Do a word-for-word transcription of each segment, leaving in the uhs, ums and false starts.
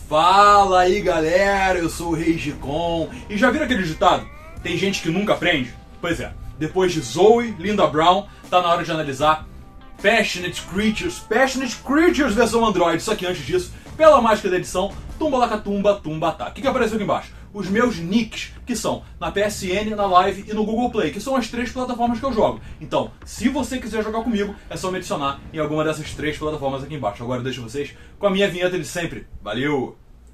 Fala aí galera, eu sou o Reigicon. E já viram aquele ditado? Tem gente que nunca aprende? Pois é, depois de Zoe, Linda Brown, tá na hora de analisar Passionate Creatures, Passionate Creatures versão Android. Só que antes disso, pela mágica da edição, tumba-lacatumba, tumba-tá. O que, que apareceu aqui embaixo? Os meus nicks, que são na P S N, na Live e no Google Play, que são as três plataformas que eu jogo. Então, se você quiser jogar comigo, é só me adicionar em alguma dessas três plataformas aqui embaixo. Agora eu deixo vocês com a minha vinheta de sempre. Valeu!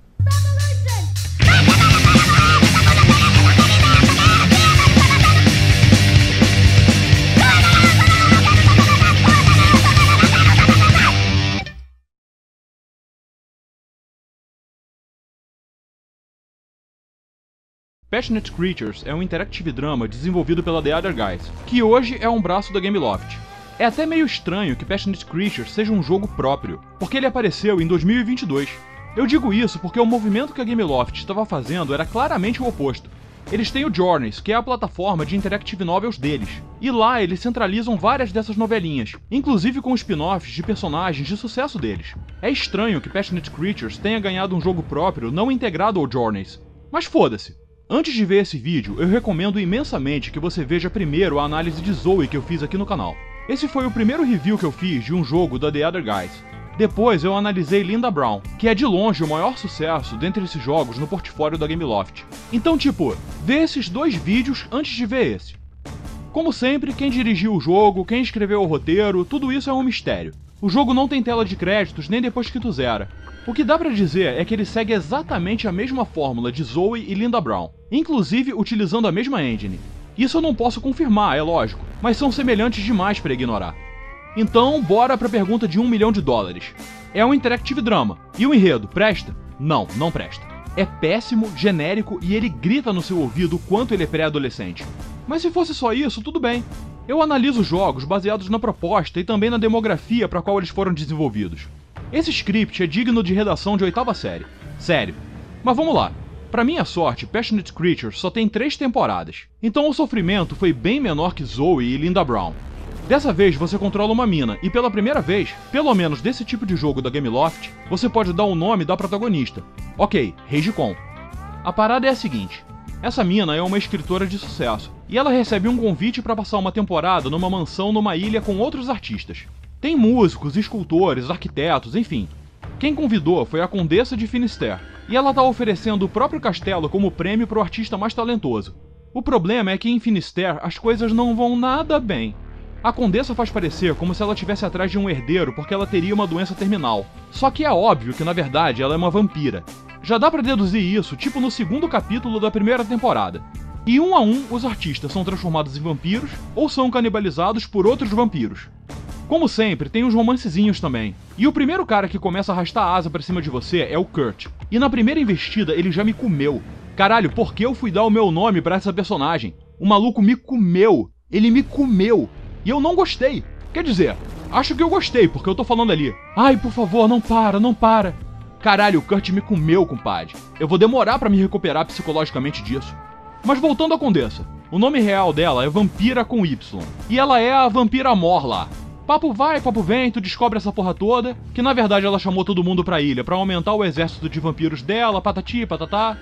Passionate Creatures é um interactive drama desenvolvido pela The Other Guys, que hoje é um braço da Gameloft. É até meio estranho que Passionate Creatures seja um jogo próprio, porque ele apareceu em dois mil e vinte e dois. Eu digo isso porque o movimento que a Gameloft estava fazendo era claramente o oposto. Eles têm o Journeys, que é a plataforma de interactive novels deles, e lá eles centralizam várias dessas novelinhas, inclusive com spin-offs de personagens de sucesso deles. É estranho que Passionate Creatures tenha ganhado um jogo próprio não integrado ao Journeys, mas foda-se. Antes de ver esse vídeo, eu recomendo imensamente que você veja primeiro a análise de Zoe que eu fiz aqui no canal. Esse foi o primeiro review que eu fiz de um jogo da The Other Guys. Depois eu analisei Linda Brown, que é de longe o maior sucesso dentre esses jogos no portfólio da Gameloft. Então tipo, vê esses dois vídeos antes de ver esse. Como sempre, quem dirigiu o jogo, quem escreveu o roteiro, tudo isso é um mistério. O jogo não tem tela de créditos nem depois que tu zera. O que dá pra dizer é que ele segue exatamente a mesma fórmula de Zoe e Linda Brown, inclusive utilizando a mesma engine. Isso eu não posso confirmar, é lógico, mas são semelhantes demais pra ignorar. Então, bora pra pergunta de um milhão de dólares. É um interactive drama, e o enredo, presta? Não, não presta. É péssimo, genérico e ele grita no seu ouvido o quanto ele é pré-adolescente. Mas se fosse só isso, tudo bem. Eu analiso jogos baseados na proposta e também na demografia para qual eles foram desenvolvidos. Esse script é digno de redação de oitava série. Sério. Mas vamos lá. Pra minha sorte, Passionate Creatures só tem três temporadas. Então o sofrimento foi bem menor que Zoe e Linda Brown. Dessa vez você controla uma mina, e pela primeira vez, pelo menos desse tipo de jogo da Gameloft, você pode dar o nome da protagonista. Ok, Reigicon. A parada é a seguinte. Essa mina é uma escritora de sucesso, e ela recebe um convite para passar uma temporada numa mansão numa ilha com outros artistas. Tem músicos, escultores, arquitetos, enfim. Quem convidou foi a Condessa de Finisterre, e ela tá oferecendo o próprio castelo como prêmio pro artista mais talentoso. O problema é que em Finisterre as coisas não vão nada bem. A Condessa faz parecer como se ela estivesse atrás de um herdeiro porque ela teria uma doença terminal. Só que é óbvio que na verdade ela é uma vampira. Já dá pra deduzir isso tipo no segundo capítulo da primeira temporada. E um a um os artistas são transformados em vampiros ou são canibalizados por outros vampiros. Como sempre, tem uns romancezinhos também. E o primeiro cara que começa a arrastar a asa pra cima de você é o Kurt. E na primeira investida ele já me comeu. Caralho, por que eu fui dar o meu nome pra essa personagem? O maluco me comeu. Ele me comeu. E eu não gostei. Quer dizer, acho que eu gostei, porque eu tô falando ali. Ai, por favor, não para, não para. Caralho, o Kurt me comeu, compadre. Eu vou demorar pra me recuperar psicologicamente disso. Mas voltando à Condessa. O nome real dela é Vampira com Y. E ela é a Vampira Mor lá. Papo vai, papo vem, tu descobre essa porra toda, que na verdade ela chamou todo mundo pra ilha pra aumentar o exército de vampiros dela, patati, patatá.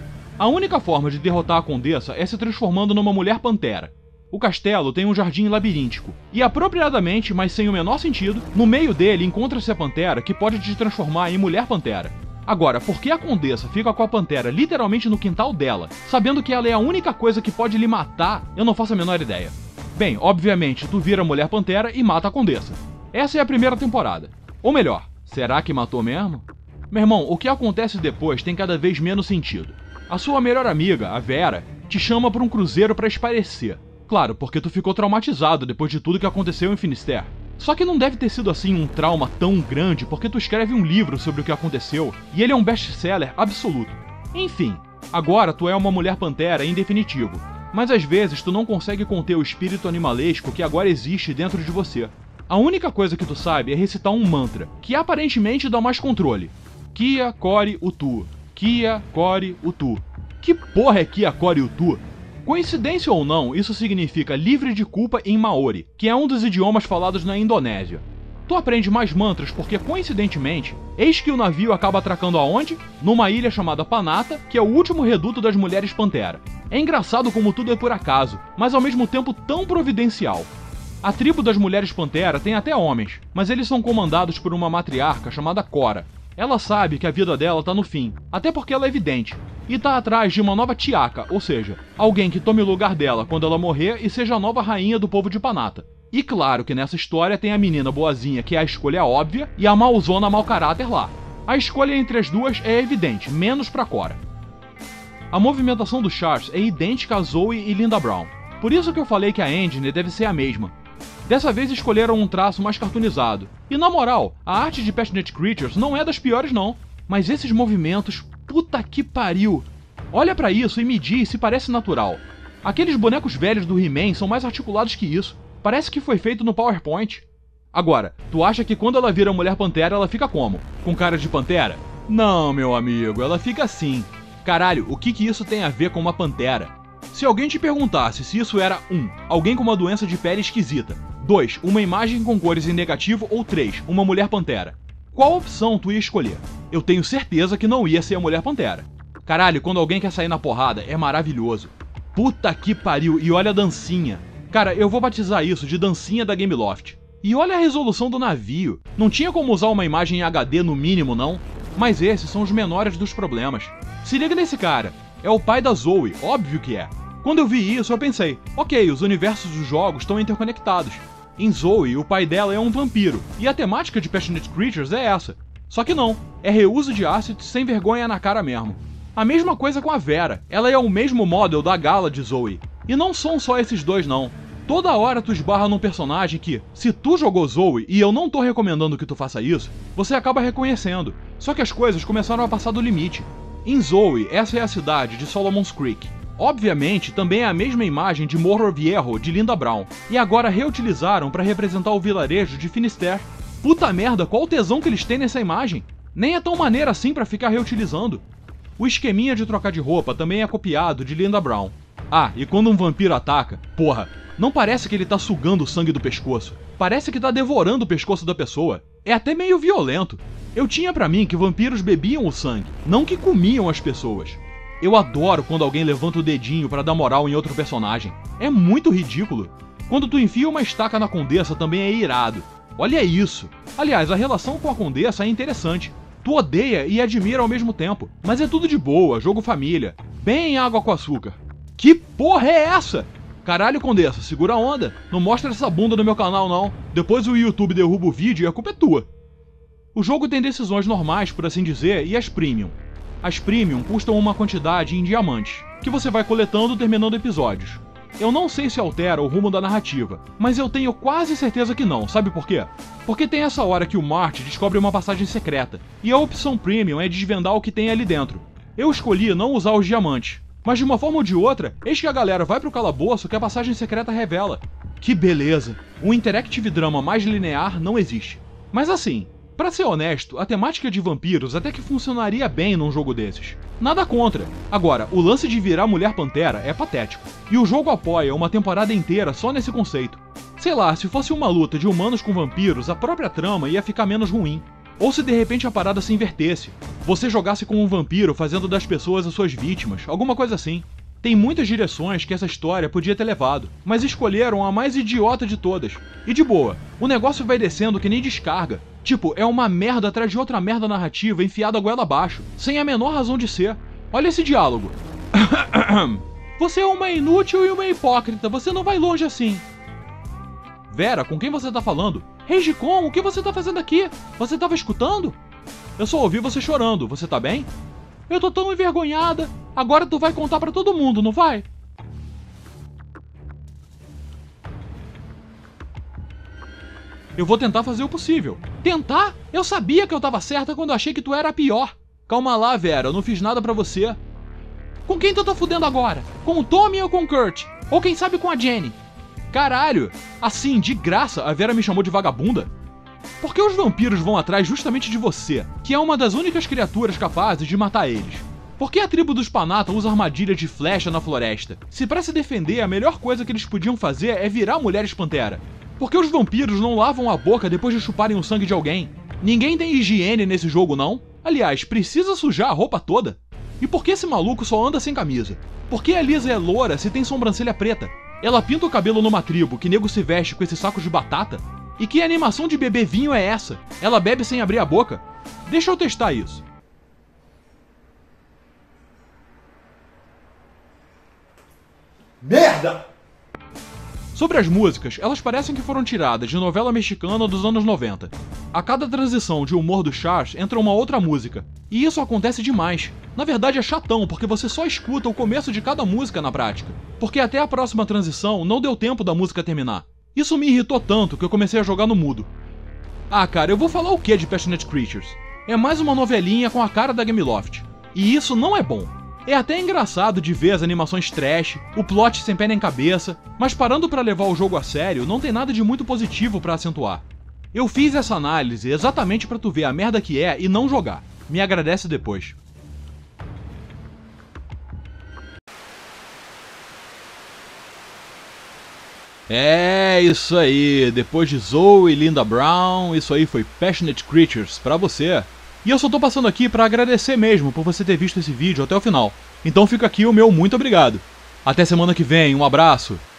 A única forma de derrotar a Condessa é se transformando numa mulher pantera. O castelo tem um jardim labiríntico, e apropriadamente, mas sem o menor sentido, no meio dele encontra-se a pantera que pode te transformar em mulher pantera. Agora, por que a Condessa fica com a pantera literalmente no quintal dela, sabendo que ela é a única coisa que pode lhe matar, eu não faço a menor ideia. Bem, obviamente, tu vira Mulher Pantera e mata a Condessa. Essa é a primeira temporada. Ou melhor, será que matou mesmo? Meu irmão, o que acontece depois tem cada vez menos sentido. A sua melhor amiga, a Vera, te chama para um cruzeiro para esparecer. Claro, porque tu ficou traumatizado depois de tudo que aconteceu em Finisterre. Só que não deve ter sido assim um trauma tão grande porque tu escreve um livro sobre o que aconteceu e ele é um best-seller absoluto. Enfim, agora tu é uma Mulher Pantera em definitivo. Mas às vezes tu não consegue conter o espírito animalesco que agora existe dentro de você. A única coisa que tu sabe é recitar um mantra, que aparentemente dá mais controle. Kia, Core, Utu. Kia, Core, Utu. Que porra é Kia, Core, Utu? Coincidência ou não, isso significa livre de culpa em Maori, que é um dos idiomas falados na Indonésia. Tu aprende mais mantras porque, coincidentemente, eis que o navio acaba atracando aonde? Numa ilha chamada Panata, que é o último reduto das Mulheres Pantera. É engraçado como tudo é por acaso, mas ao mesmo tempo tão providencial. A tribo das Mulheres Pantera tem até homens, mas eles são comandados por uma matriarca chamada Cora. Ela sabe que a vida dela tá no fim, até porque ela é vidente, e tá atrás de uma nova Tiaka, ou seja, alguém que tome o lugar dela quando ela morrer e seja a nova rainha do povo de Panata. E claro que nessa história tem a menina boazinha, que é a escolha óbvia, e a malzona mau caráter lá. A escolha entre as duas é evidente, menos pra Cora. A movimentação do Charles é idêntica a Zoe e Linda Brown, por isso que eu falei que a engine deve ser a mesma. Dessa vez escolheram um traço mais cartoonizado. E na moral, a arte de Passionate Creatures não é das piores não. Mas esses movimentos, puta que pariu. Olha pra isso e me diz se parece natural. Aqueles bonecos velhos do He-Man são mais articulados que isso. Parece que foi feito no PowerPoint. Agora, tu acha que quando ela vira Mulher Pantera ela fica como? Com cara de pantera? Não, meu amigo, ela fica assim. Caralho, o que que isso tem a ver com uma pantera? Se alguém te perguntasse se isso era um alguém com uma doença de pele esquisita, dois uma imagem com cores em negativo ou três uma Mulher Pantera, qual opção tu ia escolher? Eu tenho certeza que não ia ser a Mulher Pantera. Caralho, quando alguém quer sair na porrada, é maravilhoso. Puta que pariu, e olha a dancinha. Cara, eu vou batizar isso de dancinha da Gameloft. E olha a resolução do navio. Não tinha como usar uma imagem em H D no mínimo, não? Mas esses são os menores dos problemas. Se liga nesse cara. É o pai da Zoe, óbvio que é. Quando eu vi isso, eu pensei, ok, os universos dos jogos estão interconectados. Em Zoe, o pai dela é um vampiro, e a temática de Passionate Creatures é essa. Só que não, é reuso de assets sem vergonha na cara mesmo. A mesma coisa com a Vera, ela é o mesmo model da Gala de Zoe. E não são só esses dois não. Toda hora tu esbarra num personagem que, se tu jogou Zoe, e eu não tô recomendando que tu faça isso, você acaba reconhecendo. Só que as coisas começaram a passar do limite. Em Zoe, essa é a cidade de Solomon's Creek. Obviamente, também é a mesma imagem de Morro Viejo de Linda Brown, e agora reutilizaram para representar o vilarejo de Finisterre. Puta merda, qual o tesão que eles têm nessa imagem? Nem é tão maneira assim pra ficar reutilizando. O esqueminha de trocar de roupa também é copiado de Linda Brown. Ah, e quando um vampiro ataca, porra, não parece que ele tá sugando o sangue do pescoço, parece que tá devorando o pescoço da pessoa. É até meio violento. Eu tinha pra mim que vampiros bebiam o sangue, não que comiam as pessoas. Eu adoro quando alguém levanta o dedinho pra dar moral em outro personagem. É muito ridículo. Quando tu enfia uma estaca na Condessa também é irado. Olha isso. Aliás, a relação com a Condessa é interessante. Tu odeia e admira ao mesmo tempo, mas é tudo de boa, jogo família. Bem água com açúcar. Que porra é essa? Caralho, Condessa, segura a onda. Não mostra essa bunda no meu canal não. Depois o YouTube derruba o vídeo e a culpa é tua. O jogo tem decisões normais, por assim dizer, e as premium. As premium custam uma quantidade em diamantes, que você vai coletando terminando episódios. Eu não sei se altera o rumo da narrativa, mas eu tenho quase certeza que não, sabe por quê? Porque tem essa hora que o Marty descobre uma passagem secreta, e a opção premium é desvendar o que tem ali dentro. Eu escolhi não usar os diamantes, mas de uma forma ou de outra, eis que a galera vai pro calabouço que a passagem secreta revela. Que beleza! Um interactive drama mais linear não existe. Mas assim, pra ser honesto, a temática de vampiros até que funcionaria bem num jogo desses. Nada contra. Agora, o lance de virar Mulher Pantera é patético. E o jogo apoia uma temporada inteira só nesse conceito. Sei lá, se fosse uma luta de humanos com vampiros, a própria trama ia ficar menos ruim. Ou se de repente a parada se invertesse. Você jogasse com um vampiro fazendo das pessoas as suas vítimas, alguma coisa assim. Tem muitas direções que essa história podia ter levado, mas escolheram a mais idiota de todas. E de boa, o negócio vai descendo que nem descarga. Tipo, é uma merda atrás de outra merda narrativa enfiada goela abaixo, sem a menor razão de ser. Olha esse diálogo. Você é uma inútil e uma hipócrita, você não vai longe assim. Vera, com quem você tá falando? Regicon, o que você tá fazendo aqui? Você tava escutando? Eu só ouvi você chorando, você tá bem? Eu tô tão envergonhada. Agora tu vai contar pra todo mundo, não vai? Eu vou tentar fazer o possível. Tentar? Eu sabia que eu tava certa quando achei que tu era a pior. Calma lá, Vera, eu não fiz nada pra você. Com quem tu tá fudendo agora? Com o Tommy ou com o Kurt? Ou quem sabe com a Jenny? Caralho, assim, de graça, a Vera me chamou de vagabunda? Por que os vampiros vão atrás justamente de você, que é uma das únicas criaturas capazes de matar eles? Por que a tribo dos Panata usa armadilha de flecha na floresta? Se pra se defender a melhor coisa que eles podiam fazer é virar Mulheres Pantera. Por que os vampiros não lavam a boca depois de chuparem o sangue de alguém? Ninguém tem higiene nesse jogo, não? Aliás, precisa sujar a roupa toda? E por que esse maluco só anda sem camisa? Por que a Lisa é loura se tem sobrancelha preta? Ela pinta o cabelo numa tribo que nego se veste com esses sacos de batata? E que animação de beber vinho é essa? Ela bebe sem abrir a boca? Deixa eu testar isso. Merda! Sobre as músicas, elas parecem que foram tiradas de novela mexicana dos anos noventa. A cada transição de humor do Charles entra uma outra música. E isso acontece demais. Na verdade é chatão, porque você só escuta o começo de cada música na prática. Porque até a próxima transição não deu tempo da música terminar. Isso me irritou tanto que eu comecei a jogar no mudo. Ah cara, eu vou falar o que de Passionate Creatures? É mais uma novelinha com a cara da Gameloft. E isso não é bom. É até engraçado de ver as animações trash, o plot sem pé nem cabeça, mas parando pra levar o jogo a sério, não tem nada de muito positivo pra acentuar. Eu fiz essa análise exatamente pra tu ver a merda que é e não jogar. Me agradece depois. É, isso aí, depois de Zoe e Linda Brown, isso aí foi Passionate Creatures pra você. E eu só tô passando aqui pra agradecer mesmo por você ter visto esse vídeo até o final. Então fica aqui o meu muito obrigado. Até semana que vem, um abraço.